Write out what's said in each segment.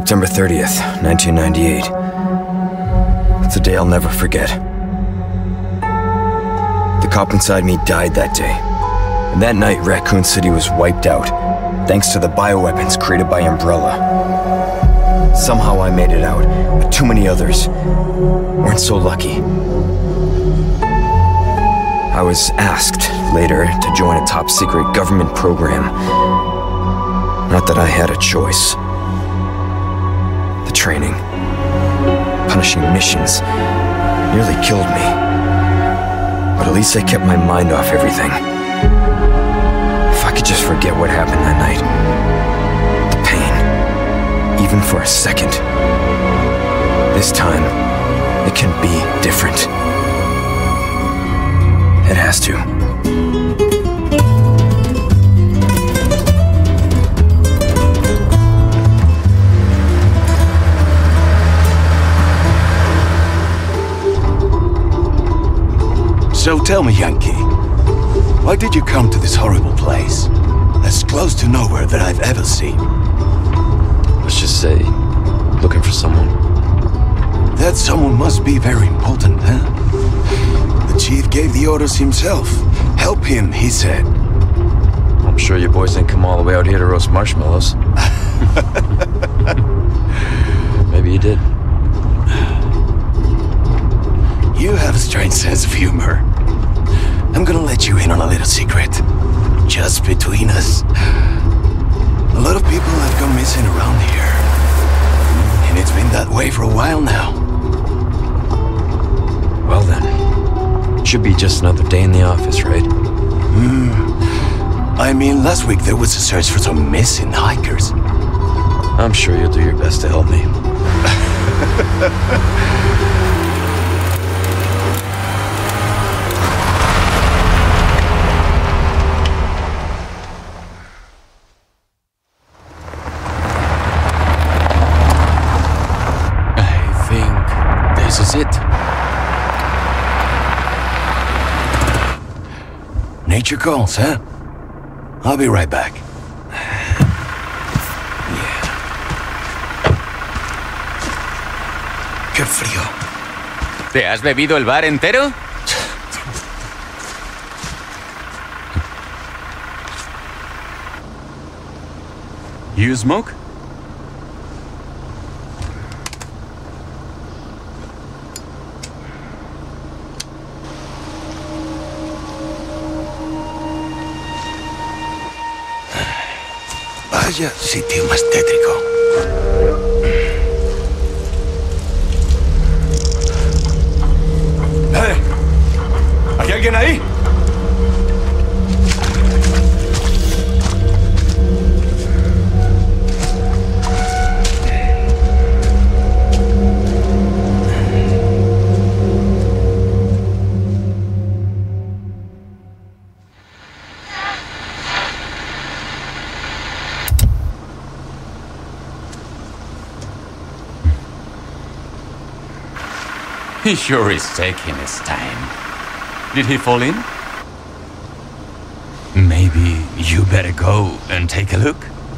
September 30th, 1998. It's a day I'll never forget. The cop inside me died that day. And that night, Raccoon City was wiped out, thanks to the bioweapons created by Umbrella. Somehow I made it out, but too many others weren't so lucky. I was asked later to join a top-secret government program. Not that I had a choice. The training, punishing missions, nearly killed me. But at least I kept my mind off everything. If I could just forget what happened that night. The pain, even for a second. This time, it can be different. It has to. So tell me, Yankee, why did you come to this horrible place? As close to nowhere that I've ever seen. Let's just say, looking for someone. That someone must be very important, huh? The chief gave the orders himself. Help him, he said. I'm sure you boys didn't come all the way out here to roast marshmallows. Maybe you did. You have a strange sense of humor. I'm gonna let you in on a little secret. Just between us. A lot of people have gone missing around here. And it's been that way for a while now. Well then, should be just another day in the office, right? I mean, last week there was a search for some missing hikers. I'm sure you'll do your best to help me. Nature calls, huh? I'll be right back. Yeah. Qué frío. ¿Te has bebido el bar entero? You smoke? Vaya sitio más tétrico. ¿Hay alguien ahí? He sure is taking his time. Did he fall in? Maybe you better go and take a look.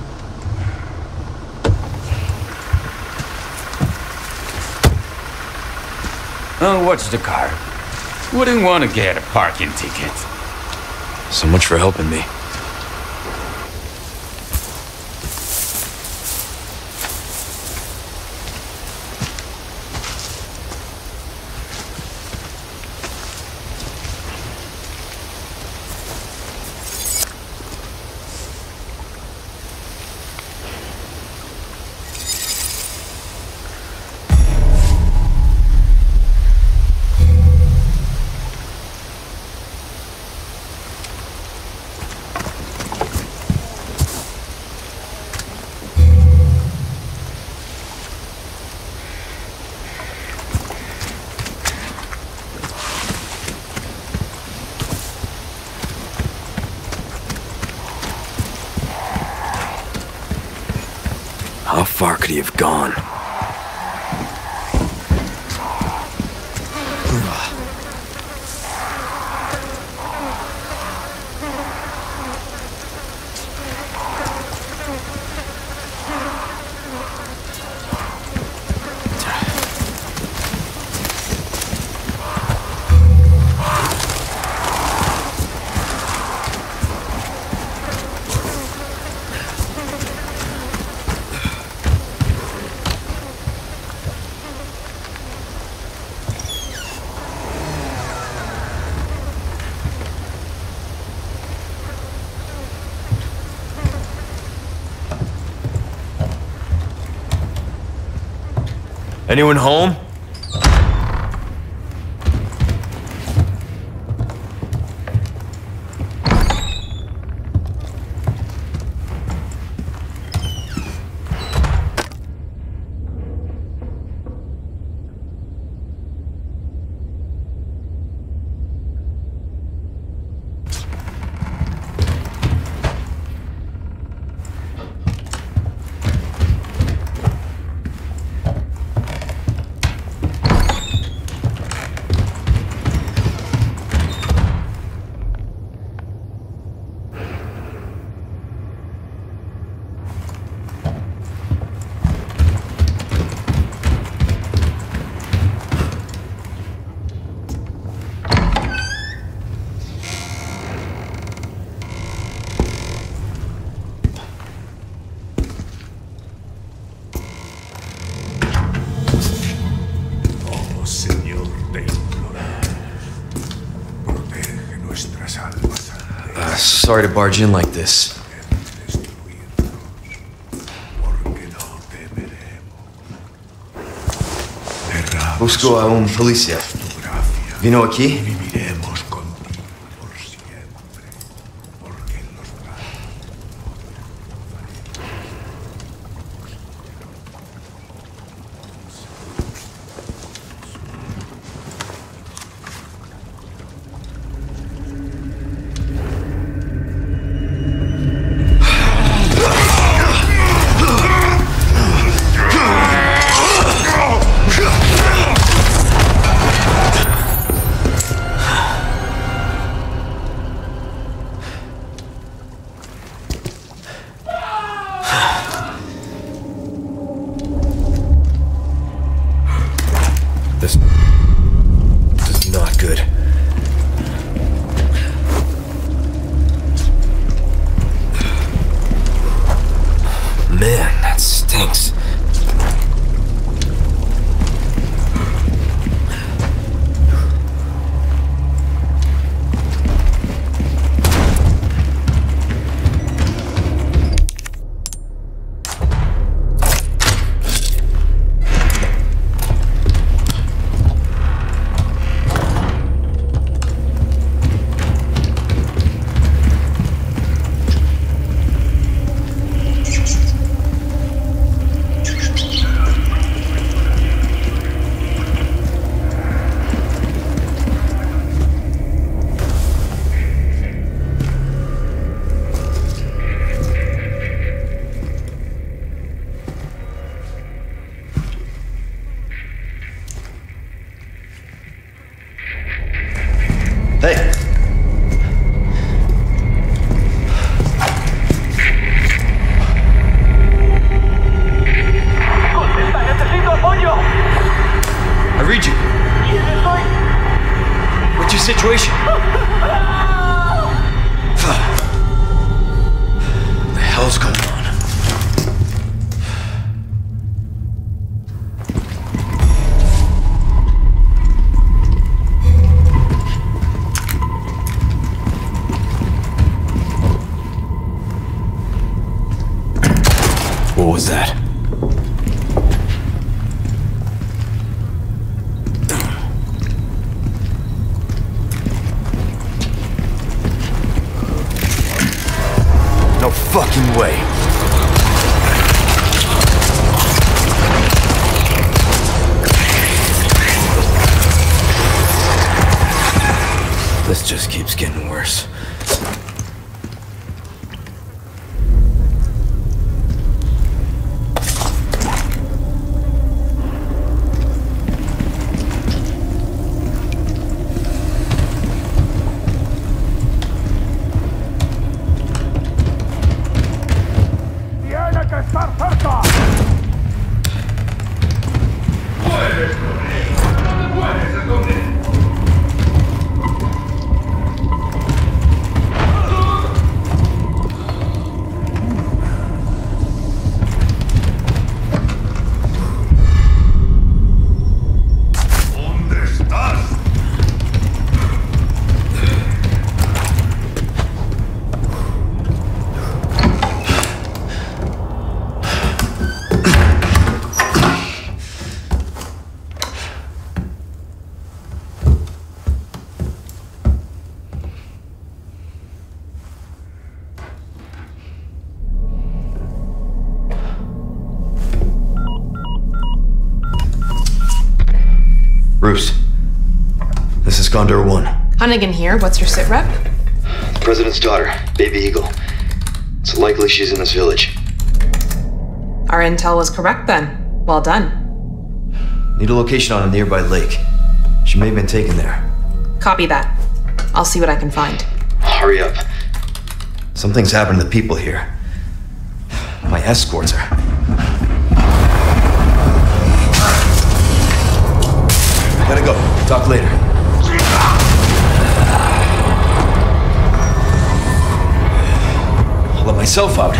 Oh, watch the car. Wouldn't want to get a parking ticket. So much for helping me. How far could he have gone? Anyone home? Sorry to barge in like this. Busco a un policía. ¿Vino aquí? This is not good. Man, that stinks. Hey! I read you. What's your situation? What the hell's going on? What was that? No fucking way. This just keeps getting worse. Bruce. This is Condor 1. Hunnigan here. What's your sit rep? The President's daughter, Baby Eagle. It's likely she's in this village. Our intel was correct then. Well done. Need a location on a nearby lake. She may have been taken there. Copy that. I'll see what I can find. Hurry up. Something's happened to the people here. My escorts are... Gotta go. Talk later. I'll let myself out.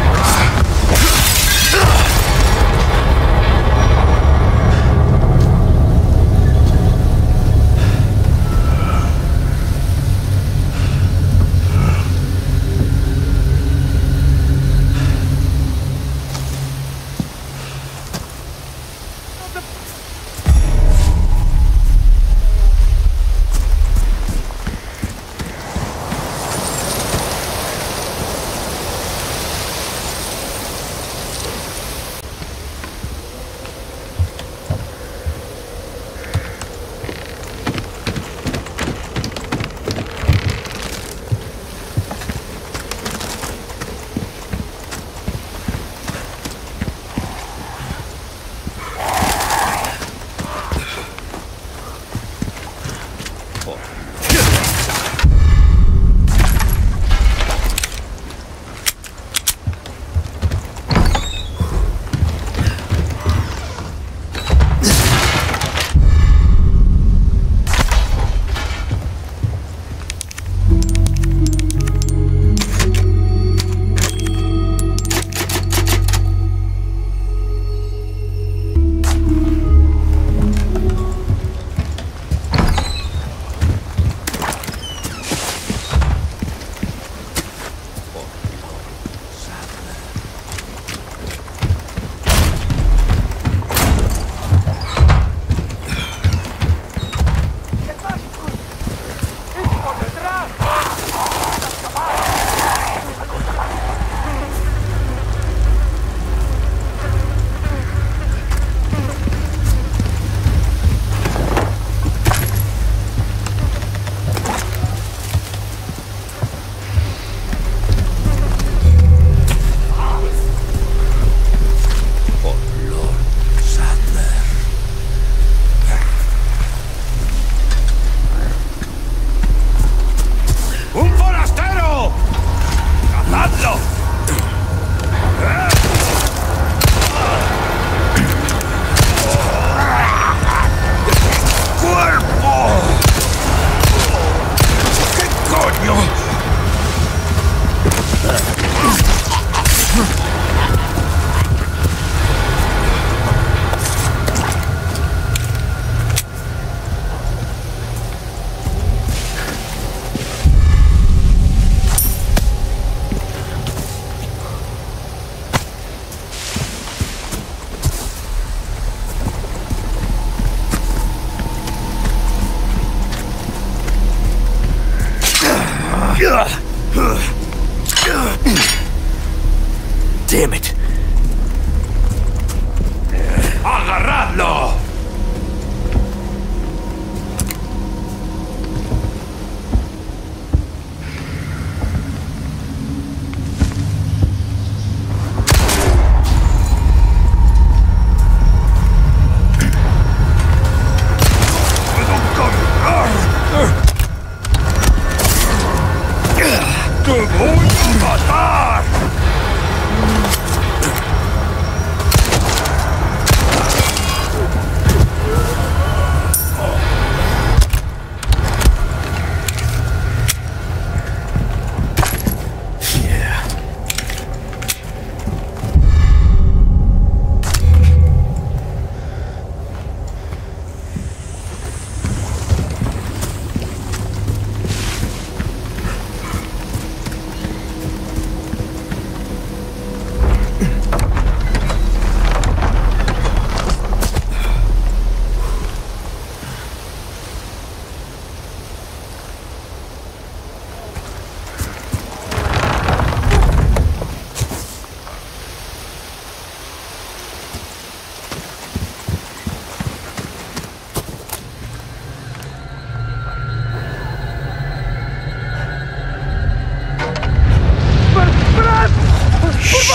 Damn it. ¡Agarradlo! ¡Te voy a matar!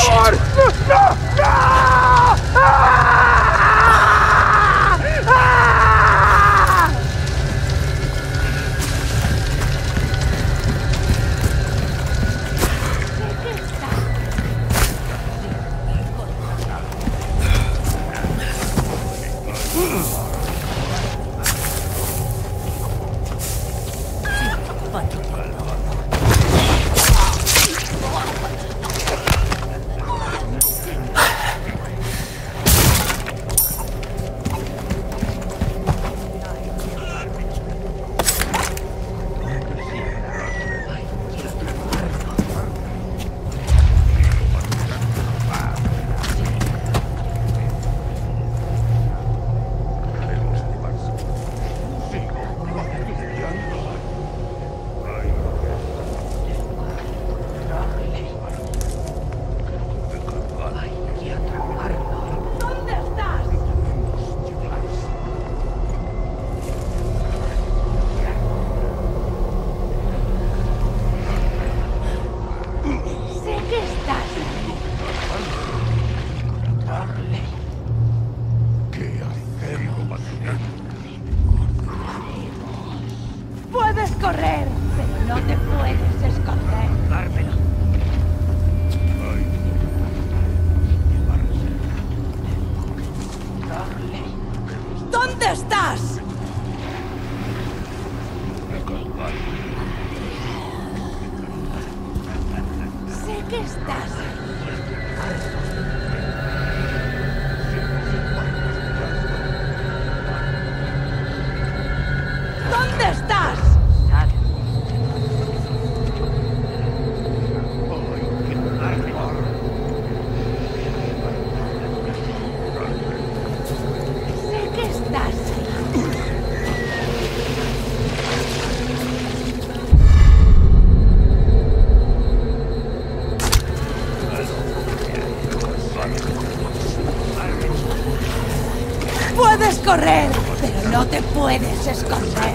Puedes correr, pero no te puedes esconder. Dármelo. ¿Dónde estás? Sé que estás ahí. ¿Dónde estás? Sé que estás ahí. Puedes correr, pero no te puedes esconder.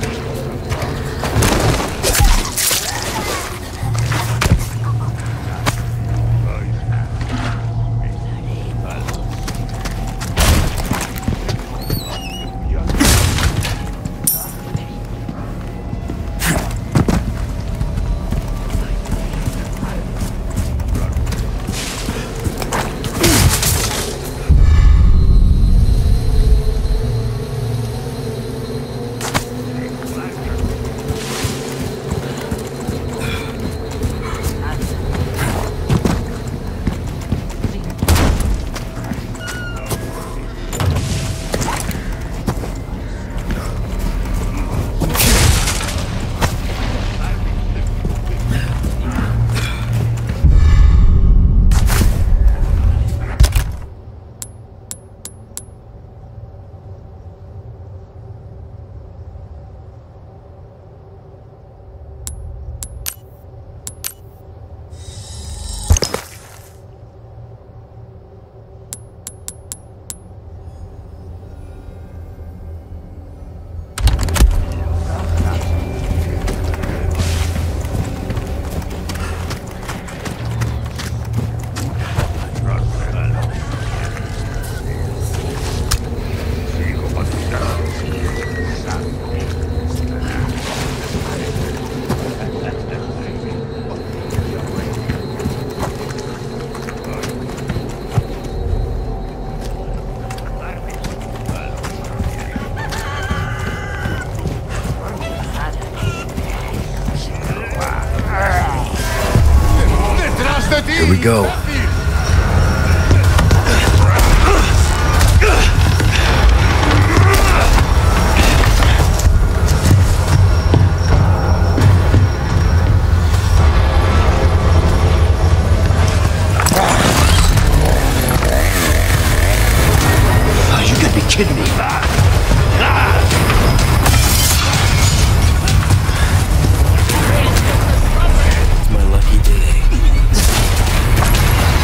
Here we go. Oh, you gotta be kidding me. It's my lucky day.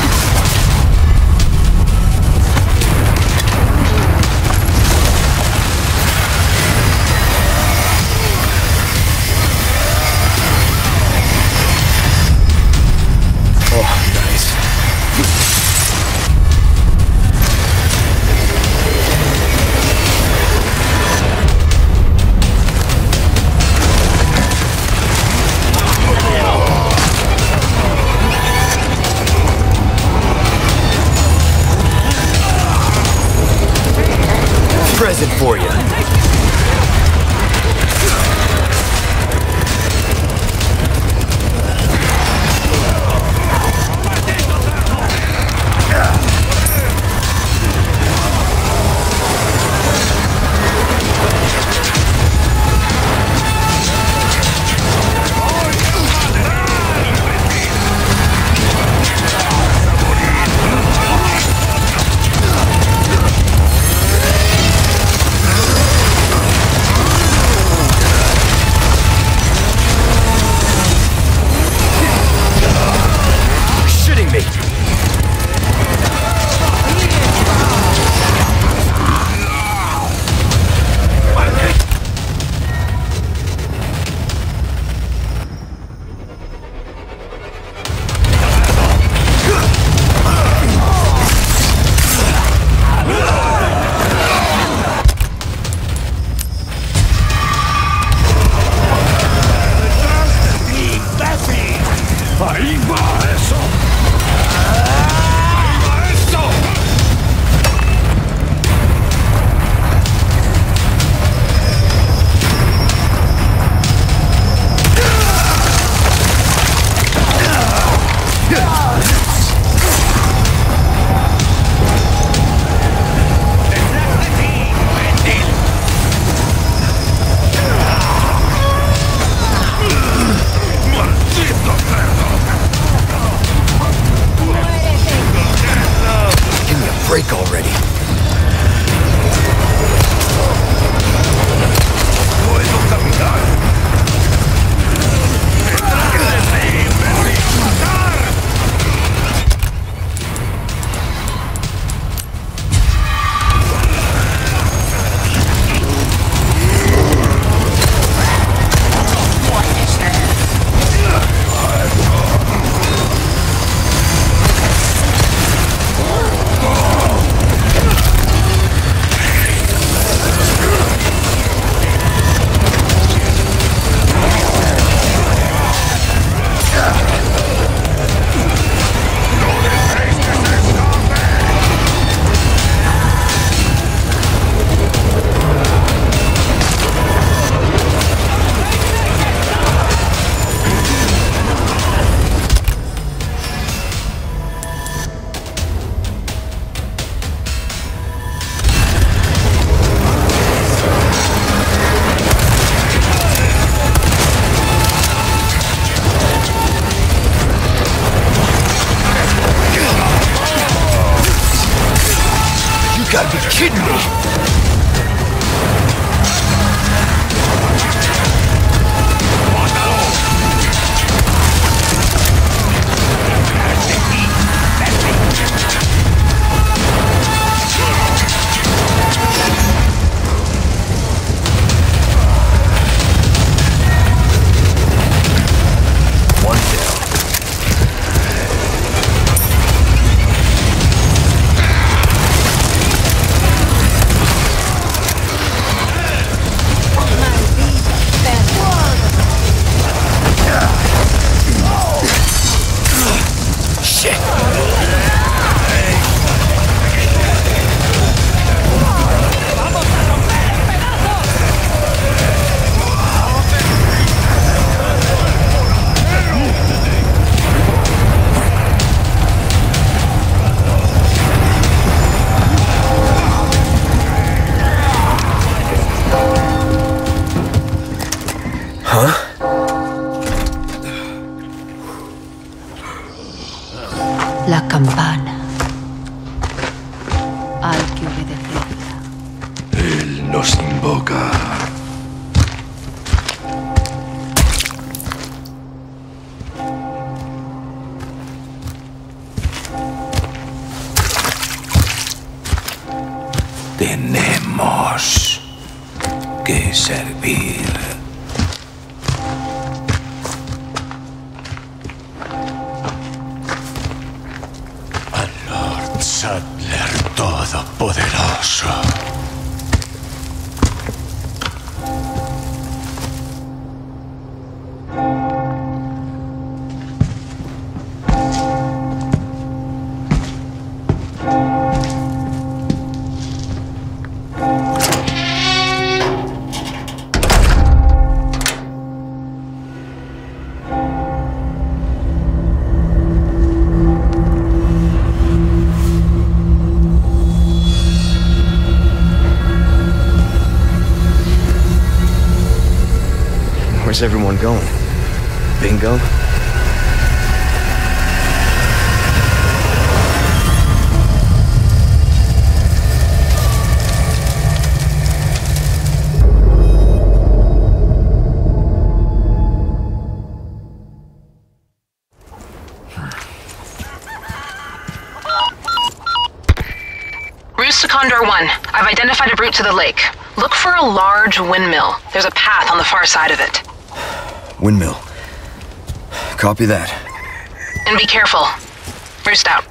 ¡Ahí va eso! ¡Ahí va eso! Break already. ¡Puedo caminar! You gotta be kidding me! La campana. Hay que obedecerla. Él nos invoca. Tenemos que servir. Sadler Todopoderoso. Where's everyone going? Bingo? Roost to Condor 1. I've identified a route to the lake. Look for a large windmill. There's a path on the far side of it. Windmill. Copy that. And be careful. Roost out.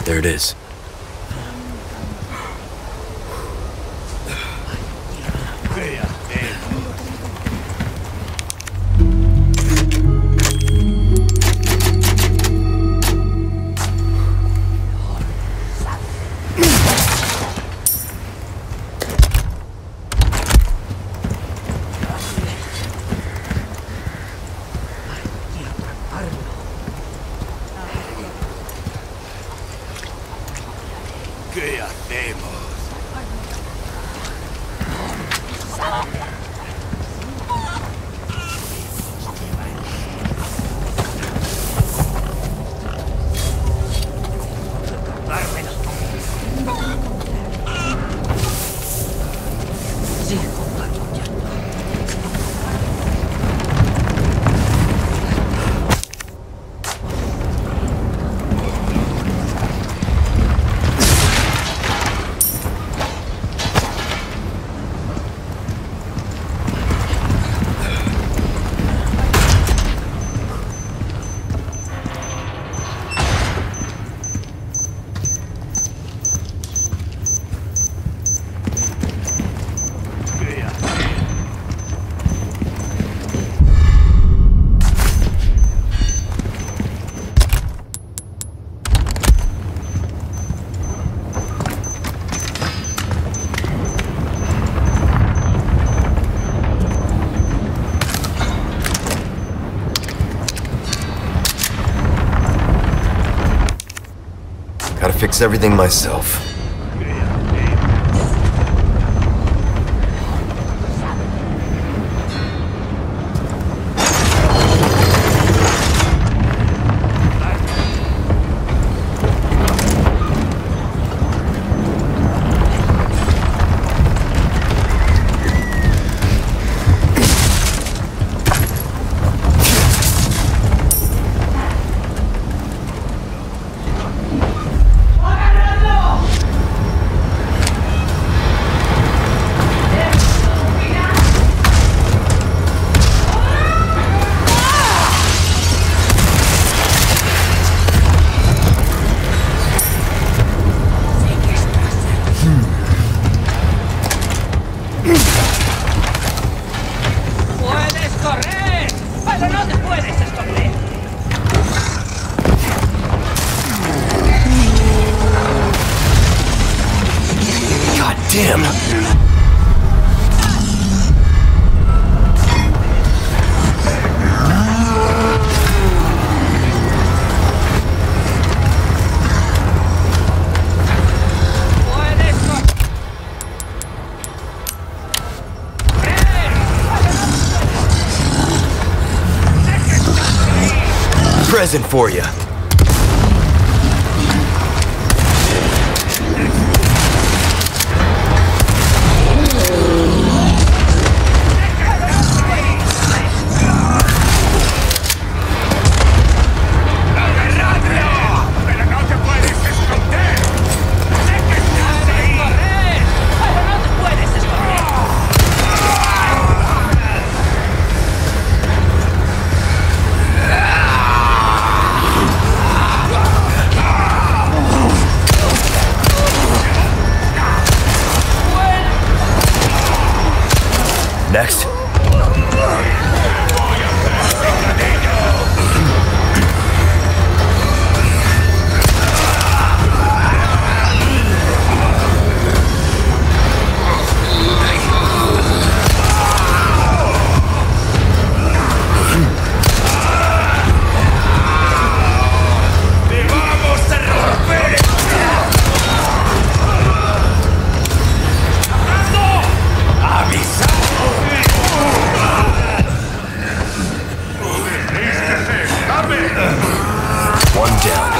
There it is. ¿Qué hacemos? Gotta fix everything myself. Damn! Present for you. Next. One down.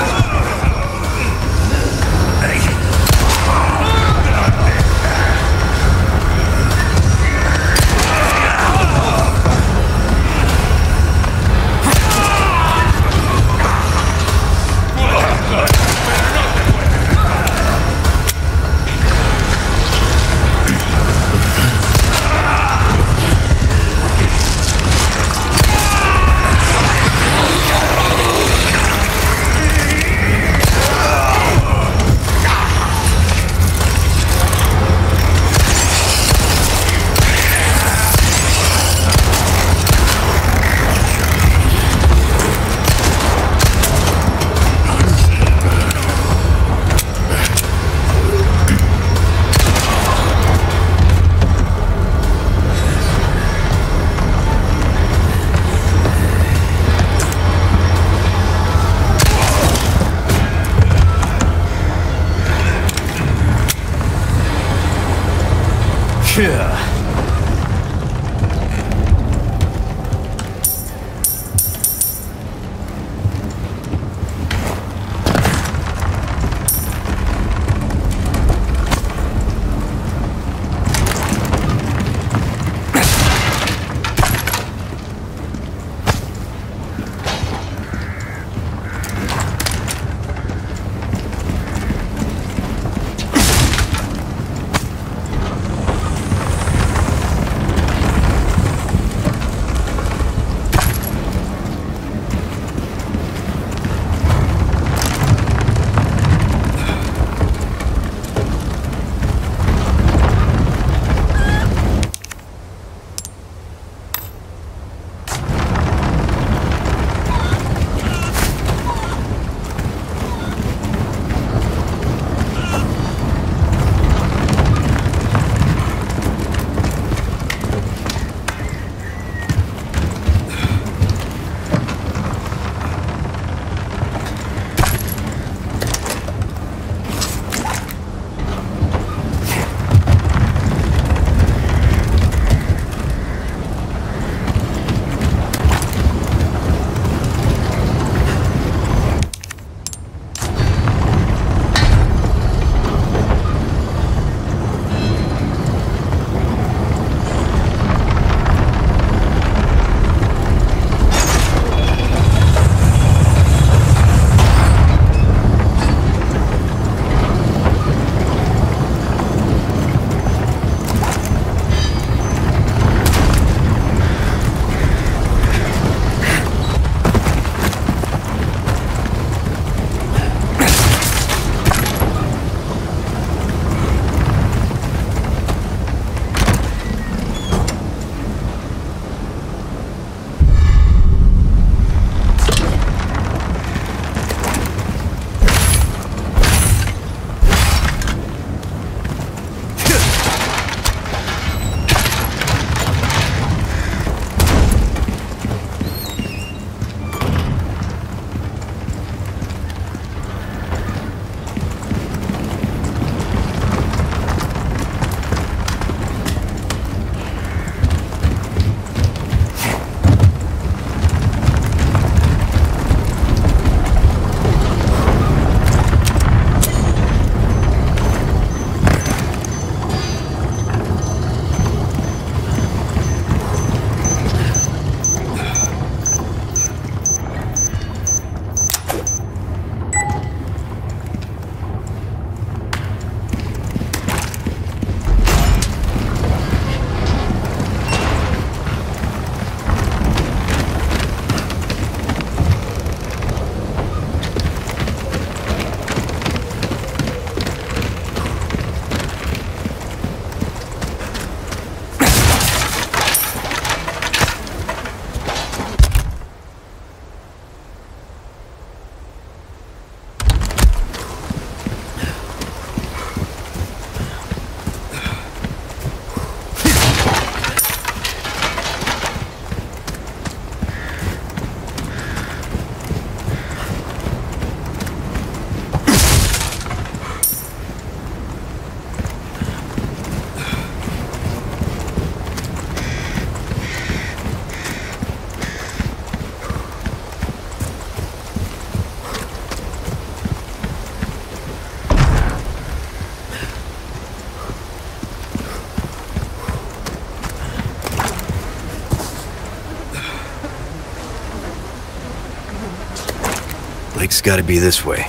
Lake's gotta be this way.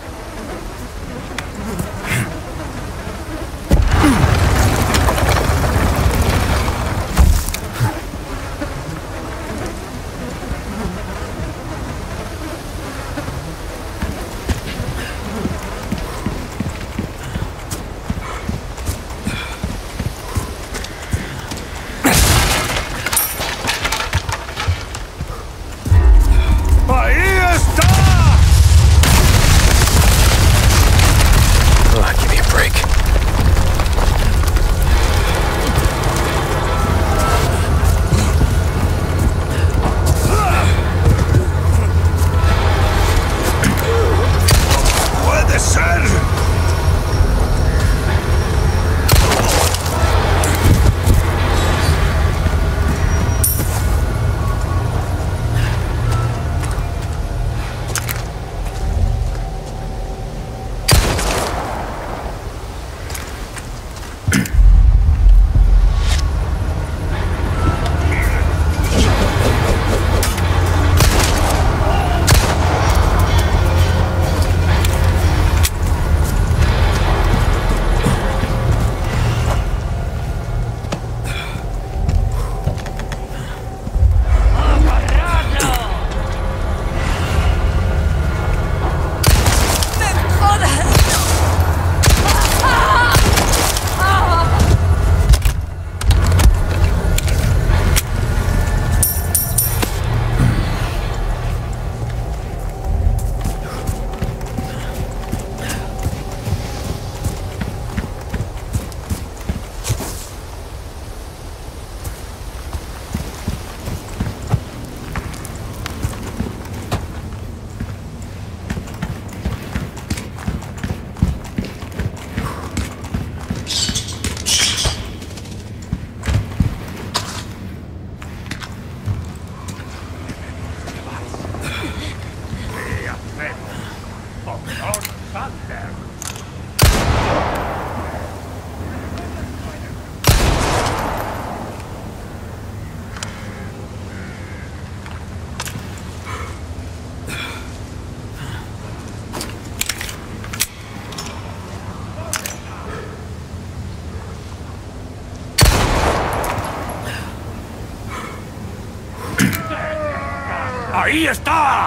¡Ahí está!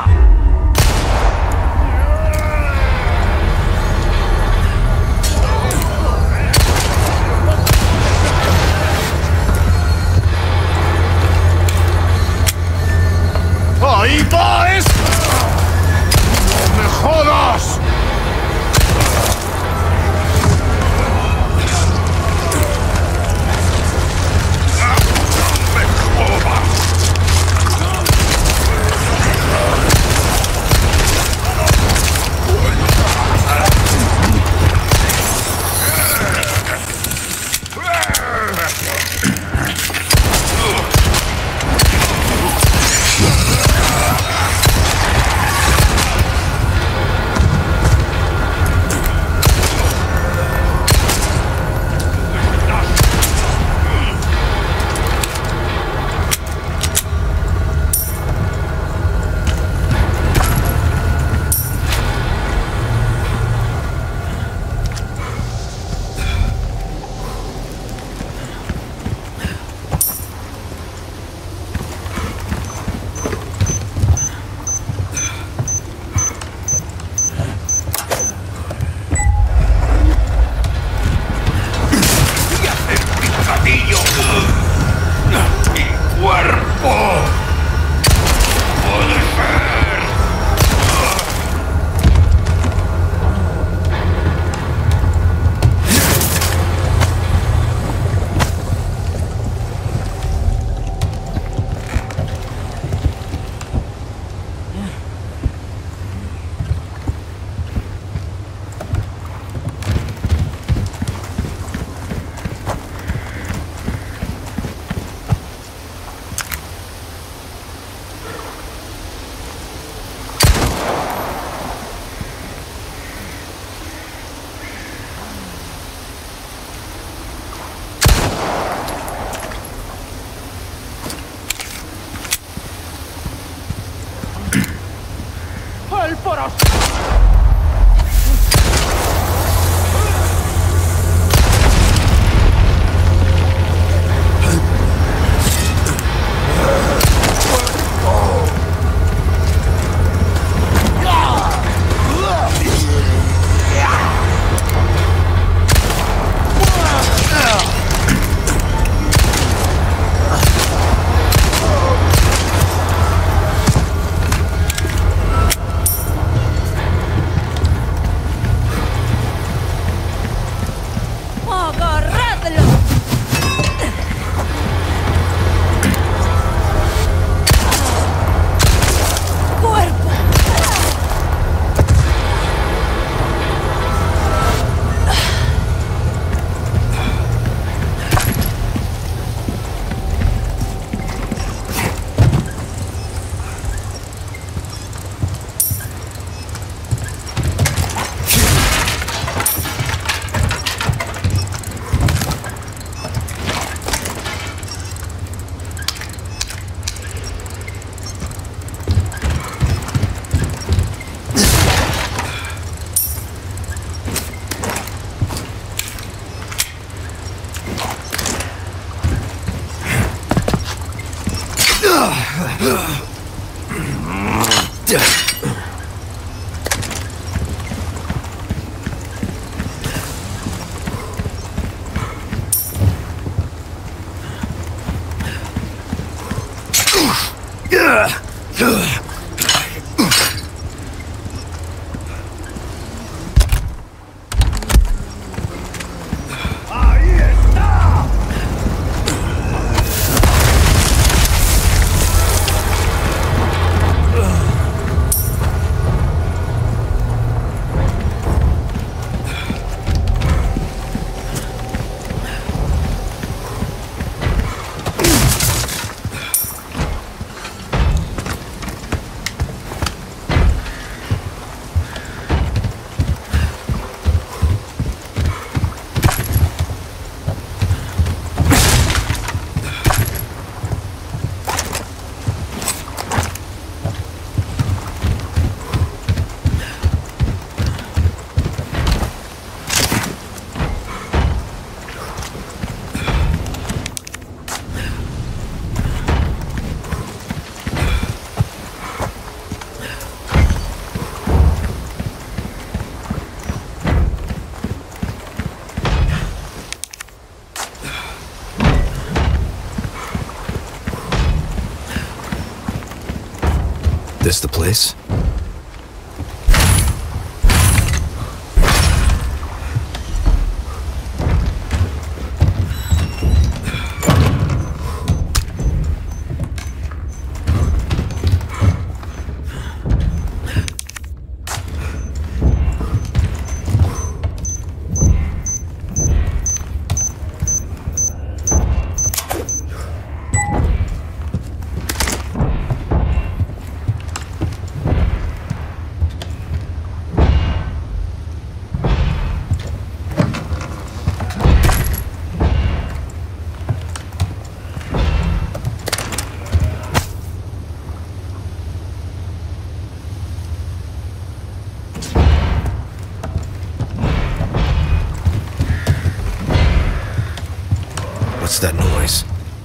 ¡Ahí va esto! ¡No me jodas! poros! This the place? What's that noise?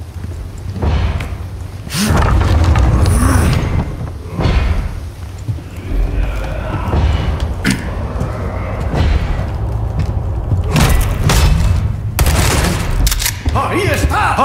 ¡Ahí está!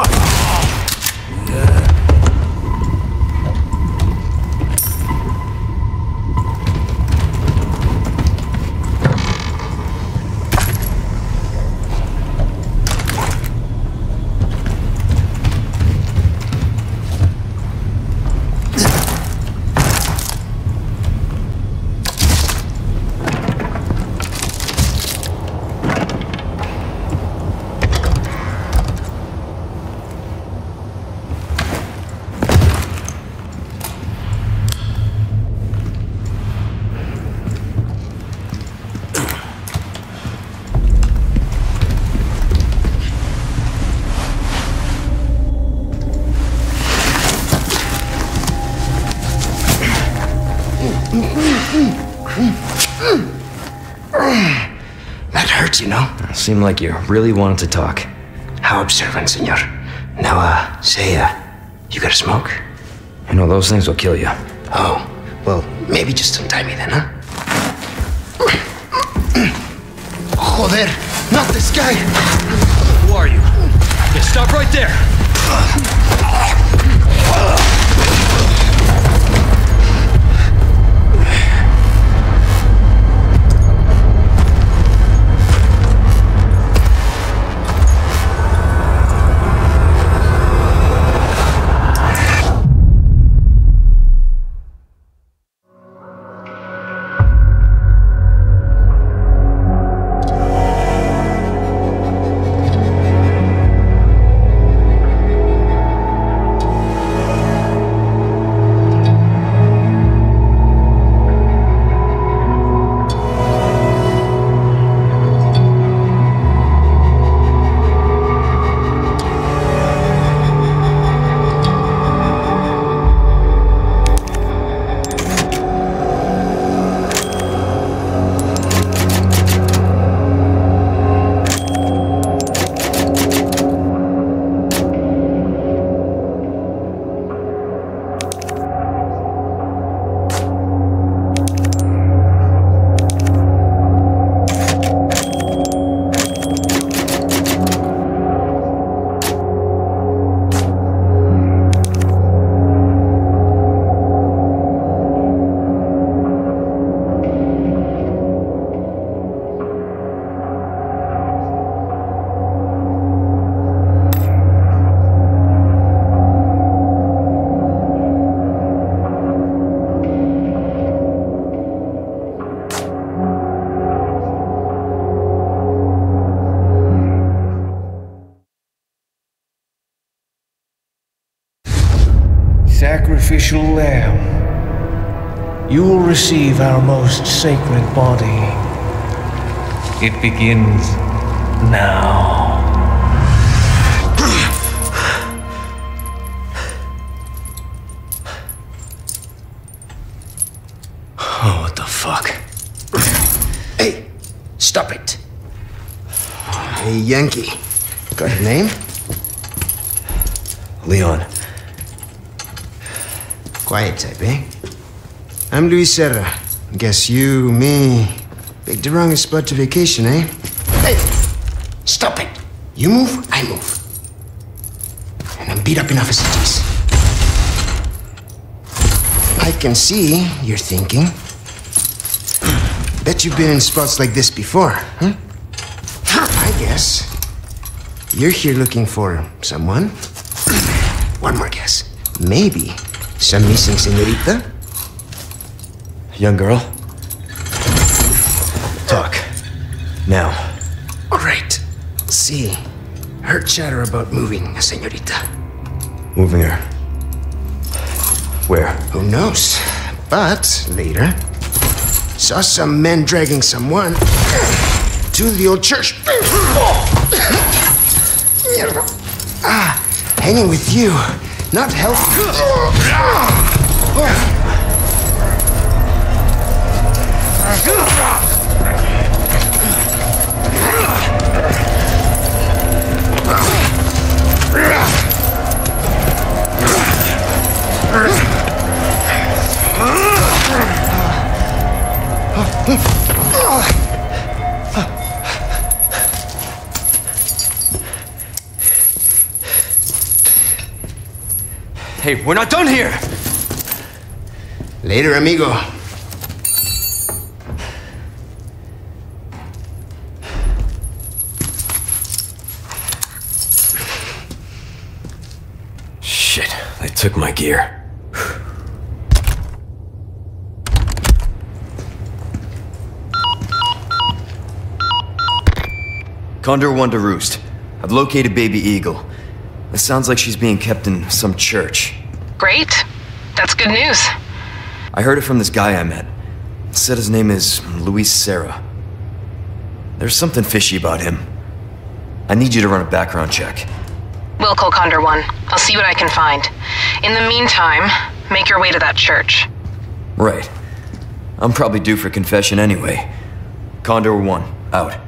That hurts, you know? Seemed like you really wanted to talk. How observant, senor. Now, say, you got a smoke? You know, those things will kill you. Oh, well, maybe just untie me then, huh? Joder, not this guy! Who are you? Yeah, stop right there! Sacrificial lamb, you will receive our most sacred body. It begins now. Oh, what the fuck? Hey, stop it. Hey, Yankee. Got your name? Leon. Quiet type, eh? I'm Luis Serra. Guess you, me, picked the wrongest spot to vacation, eh? Hey! Stop it! You move, I move. And I'm beat up enough as it is. I can see you're thinking. Bet you've been in spots like this before, huh? I guess you're here looking for someone. One more guess. Maybe some missing señorita? Young girl? Talk. Now. All right. See, heard chatter about moving a señorita. Moving her. Where? Who knows? But later, saw some men dragging someone to the old church. Hanging with you, not healthy. Hey, we're not done here! Later, amigo. Shit, they took my gear. Condor 1 to Roost. I've located Baby Eagle. It sounds like she's being kept in some church. Great. That's good news. I heard it from this guy I met. Said his name is Luis Serra. There's something fishy about him. I need you to run a background check. Will call Condor 1. I'll see what I can find. In the meantime, make your way to that church. Right. I'm probably due for confession anyway. Condor 1, out.